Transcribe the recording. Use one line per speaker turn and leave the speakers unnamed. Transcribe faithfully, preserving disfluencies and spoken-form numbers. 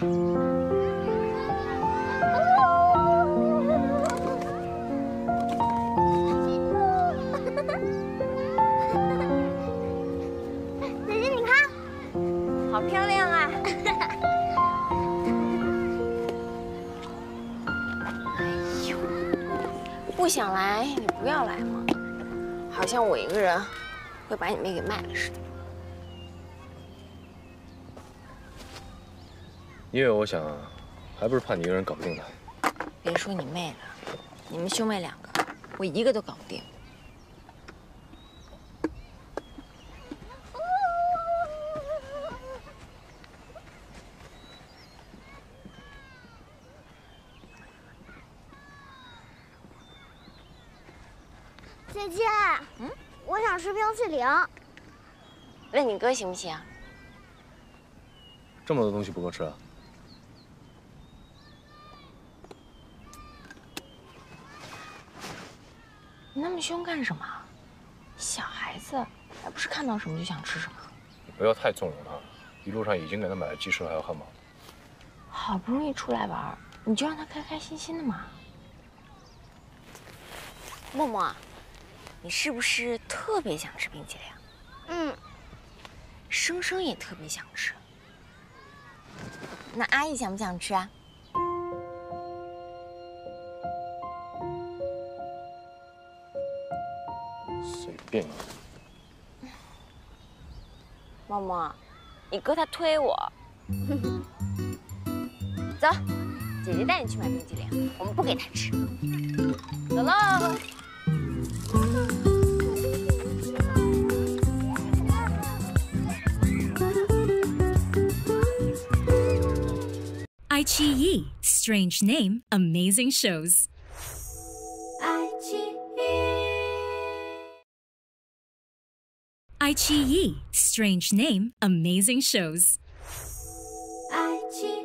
姐姐，你看，好漂亮啊！哎呦，不想来你不要来嘛，好像我一个人会把你妹给卖了似的。
因为我想，还不是怕你一个人搞不定他。
别说你妹了，你们兄妹两个，我一个都搞不定。
姐姐，嗯，我想吃冰淇淋。
问你哥行不行？
这么多东西不够吃啊？
你那么凶干什么？小孩子还不是看到什么就想吃什么。
你不要太纵容他，一路上已经给他买了鸡翅还有汉堡。
好不容易出来玩，你就让他开开心心的嘛。默默，你是不是特别想吃冰淇淋？
嗯。
生生也特别想吃。那阿姨想不想吃啊？
随便你。
默默，你哥他推我。走，姐姐带你去买冰激凌，我们不给他吃。走喽。
爱奇艺 Strange Name Amazing Shows。 爱奇艺 Strange Name Amazing Shows。 爱奇艺。